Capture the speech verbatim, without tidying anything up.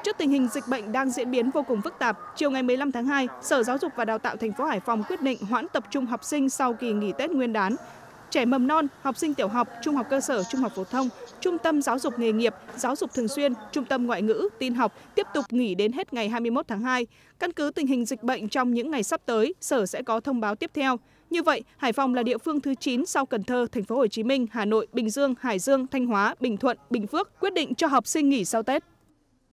Trước tình hình dịch bệnh đang diễn biến vô cùng phức tạp, chiều ngày mười lăm tháng hai, Sở Giáo dục và Đào tạo thành phố Hải Phòng quyết định hoãn tập trung học sinh sau kỳ nghỉ Tết Nguyên đán. Trẻ mầm non, học sinh tiểu học, trung học cơ sở, trung học phổ thông, trung tâm giáo dục nghề nghiệp, giáo dục thường xuyên, trung tâm ngoại ngữ, tin học tiếp tục nghỉ đến hết ngày hai mươi mốt tháng hai. Căn cứ tình hình dịch bệnh trong những ngày sắp tới, Sở sẽ có thông báo tiếp theo. Như vậy, Hải Phòng là địa phương thứ chín sau Cần Thơ, Thành phố Hồ Chí Minh, Hà Nội, Bình Dương, Hải Dương, Thanh Hóa, Bình Thuận, Bình Phước quyết định cho học sinh nghỉ sau Tết.